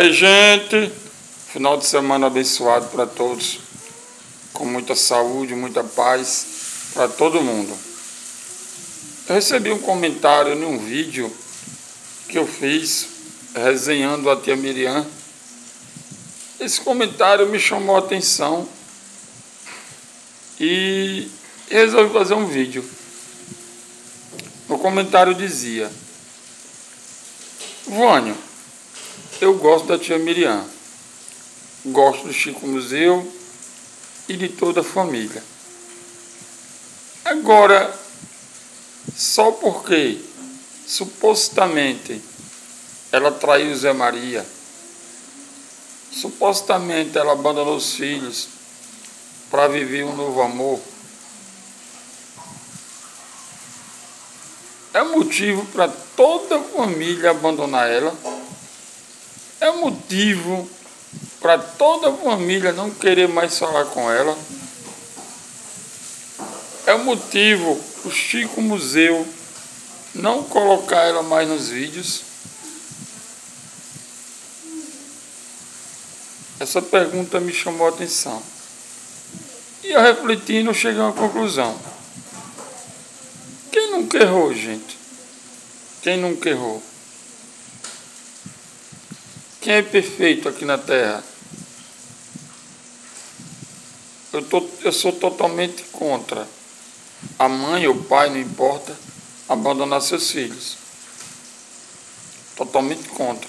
Aí, gente, final de semana abençoado para todos, com muita saúde, muita paz para todo mundo. Eu recebi um comentário em um vídeo que eu fiz resenhando a tia Miriam. Esse comentário me chamou a atenção e resolvi fazer um vídeo. No comentário dizia: Vânio, eu gosto da tia Miriam, gosto do Chico Museu e de toda a família. Agora, só porque supostamente ela traiu Zé Maria, supostamente ela abandonou os filhos para viver um novo amor, é motivo para toda a família abandonar ela? É motivo para toda a família não querer mais falar com ela? É motivo para o Chico Museu não colocar ela mais nos vídeos? Essa pergunta me chamou a atenção. E eu refletindo, cheguei a uma conclusão. Quem nunca errou, gente? Quem nunca errou? Quem é perfeito aqui na Terra? Eu sou totalmente contra a mãe ou o pai, não importa, abandonar seus filhos. Totalmente contra.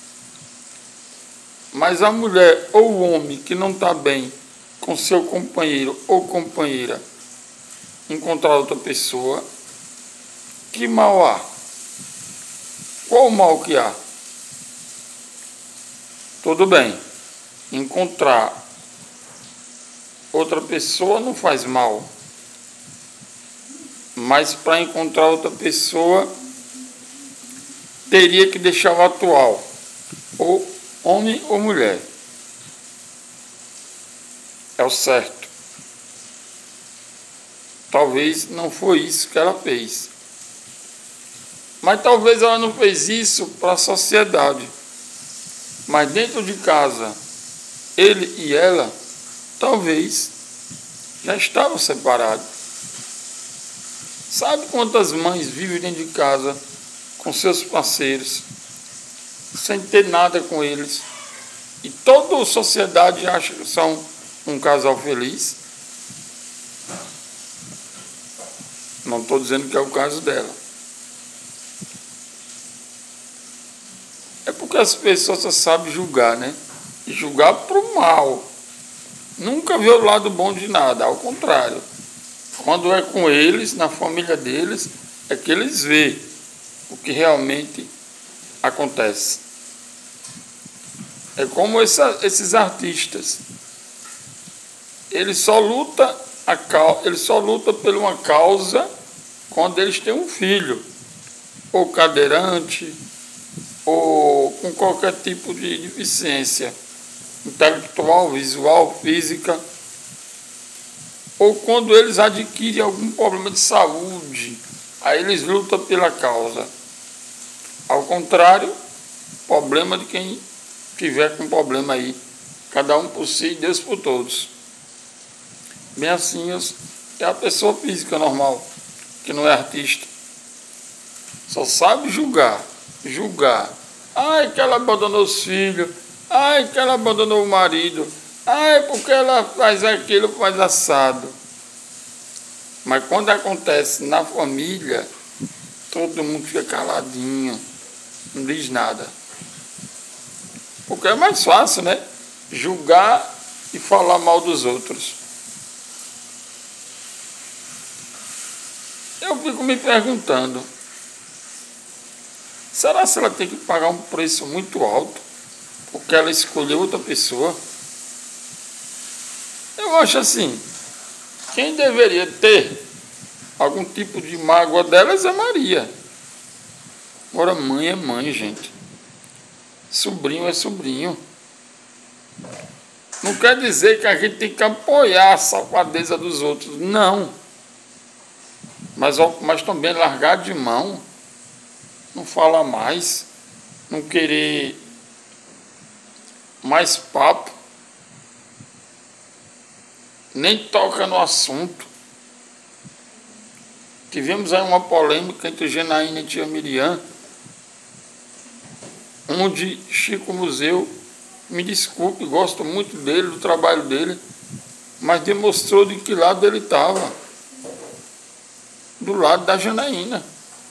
Mas a mulher ou o homem que não está bem com seu companheiro ou companheira encontrar outra pessoa, que mal há? Qual o mal que há? Tudo bem, encontrar outra pessoa não faz mal, mas para encontrar outra pessoa teria que deixar o atual, ou homem ou mulher. É o certo. Talvez não foi isso que ela fez, mas talvez ela não fez isso para a sociedade. Mas dentro de casa, ele e ela, talvez, já estavam separados. Sabe quantas mães vivem dentro de casa com seus parceiros, sem ter nada com eles, e toda a sociedade acha que são um casal feliz? Não estou dizendo que é o caso dela. É porque as pessoas só sabem julgar, né? E julgar pro mal. Nunca vê o lado bom de nada, ao contrário. Quando é com eles, na família deles, é que eles veem o que realmente acontece. É como esses artistas. Eles só lutam por uma causa quando eles têm um filho, ou cadeirante, ou com qualquer tipo de deficiência intelectual, visual, física, ou quando eles adquirem algum problema de saúde, aí eles lutam pela causa. Ao contrário, problema de quem tiver com problema aí, cada um por si, Deus por todos. Bem assim é a pessoa física normal, que não é artista, só sabe julgar. Ai, que ela abandonou os filhos. Ai, que ela abandonou o marido. Ai, porque ela faz aquilo, faz assado. Mas quando acontece na família, todo mundo fica caladinho, não diz nada. Porque é mais fácil, né? Julgar e falar mal dos outros. Eu fico me perguntando, será que ela tem que pagar um preço muito alto porque ela escolheu outra pessoa? Eu acho assim, quem deveria ter algum tipo de mágoa dela é Zé Maria. Agora mãe é mãe, gente. Sobrinho é sobrinho. Não quer dizer que a gente tem que apoiar a safadeza dos outros, não. Mas também largar de mão, não falar mais, não querer mais papo, nem toca no assunto. Tivemos aí uma polêmica entre Janaína e tia Miriam, onde Chico Museu, me desculpe, gosto muito dele, do trabalho dele, mas demonstrou de que lado ele estava. Do lado da Janaína.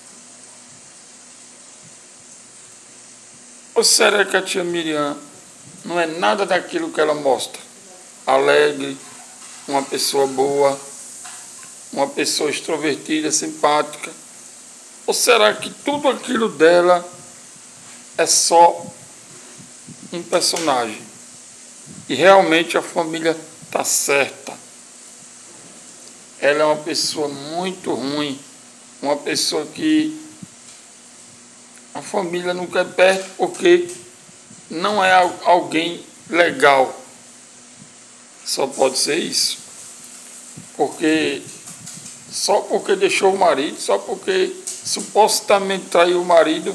Ou será que a tia Miriam não é nada daquilo que ela mostra? Alegre, uma pessoa boa, uma pessoa extrovertida, simpática? Ou será que tudo aquilo dela é só um personagem? E realmente a família está certa. Ela é uma pessoa muito ruim, uma pessoa que a família não quer perto porque não é alguém legal. Só pode ser isso. Só porque deixou o marido, só porque supostamente traiu o marido,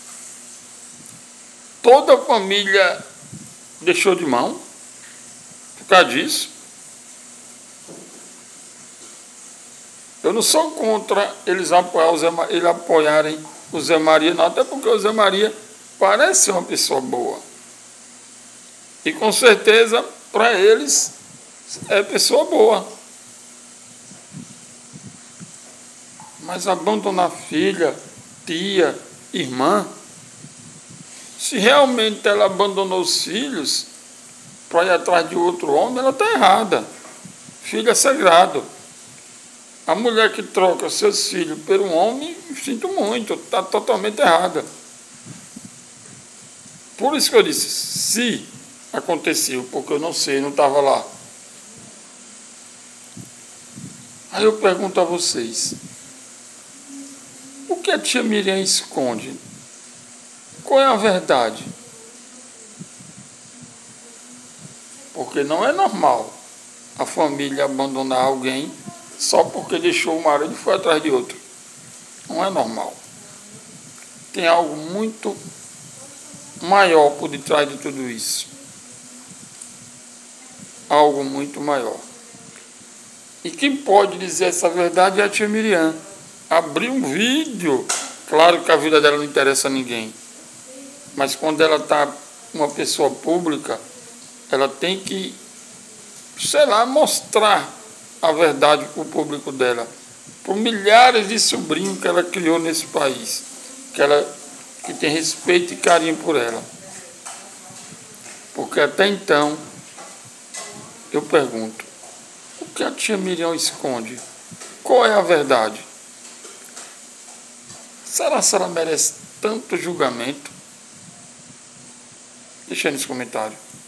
toda a família deixou de mão por causa disso. Eu não sou contra eles apoiarem o Zé Maria, não, até porque o Zé Maria parece uma pessoa boa. E com certeza, para eles, é pessoa boa. Mas abandonar filha, tia, irmã, se realmente ela abandonou os filhos para ir atrás de outro homem, ela está errada. Filho é sagrado. A mulher que troca seus filhos por um homem, sinto muito, está totalmente errada. Por isso que eu disse, se aconteceu, porque eu não sei, não estava lá. Aí eu pergunto a vocês, o que a tia Miriam esconde? Qual é a verdade? Porque não é normal a família abandonar alguém só porque deixou o marido e foi atrás de outro. Não é normal. Tem algo muito maior por detrás de tudo isso. Algo muito maior. E quem pode dizer essa verdade é a tia Miriam. Abriu um vídeo. Claro que a vida dela não interessa a ninguém. Mas quando ela está uma pessoa pública, ela tem que, sei lá, mostrar a verdade para o público dela, por milhares de sobrinhos que ela criou nesse país, que tem respeito e carinho por ela. Porque até então, eu pergunto, o que a tia Miriam esconde? Qual é a verdade? Será que ela merece tanto julgamento? Deixa aí nos comentários.